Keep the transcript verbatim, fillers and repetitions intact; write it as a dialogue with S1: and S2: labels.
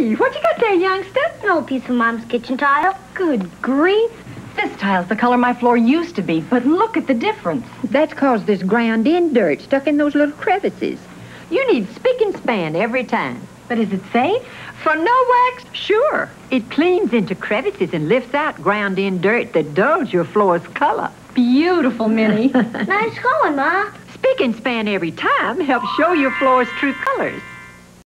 S1: Minnie, what you got there, youngster?
S2: An old piece of Mom's kitchen tile.
S1: Good grief. This tile's the color my floor used to be, but look at the difference.
S3: That's 'cause there's ground-in dirt stuck in those little crevices. You need Spic and Span every time.
S1: But is it safe?
S3: For no wax? Sure. It cleans into crevices and lifts out ground-in dirt that dulls your floor's color.
S1: Beautiful, Minnie.
S2: Nice going, Ma.
S3: Spic and Span every time helps show your floor's true colors.